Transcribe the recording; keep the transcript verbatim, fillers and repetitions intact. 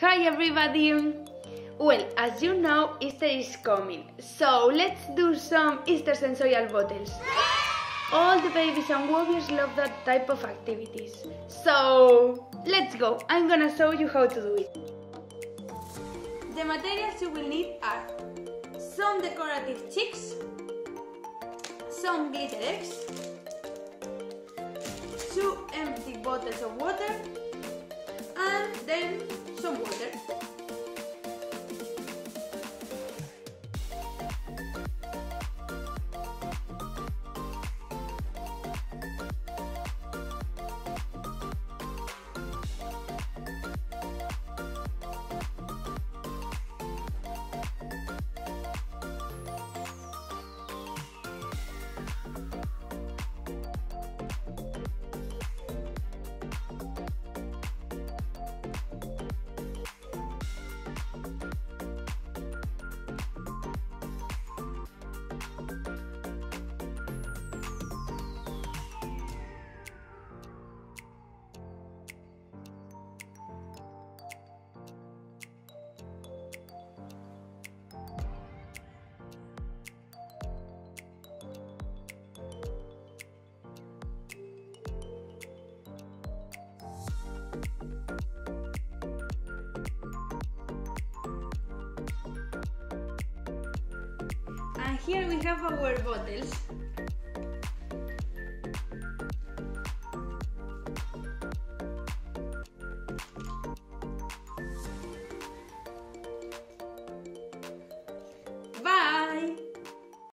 Hi everybody! Well, as you know, Easter is coming, so let's do some Easter sensorial bottles. All the babies and warriors love that type of activities. So, let's go! I'm gonna show you how to do it. The materials you will need are some decorative chicks, some glitter eggs, two empty bottles of water, and then some water. And here we have our bottles.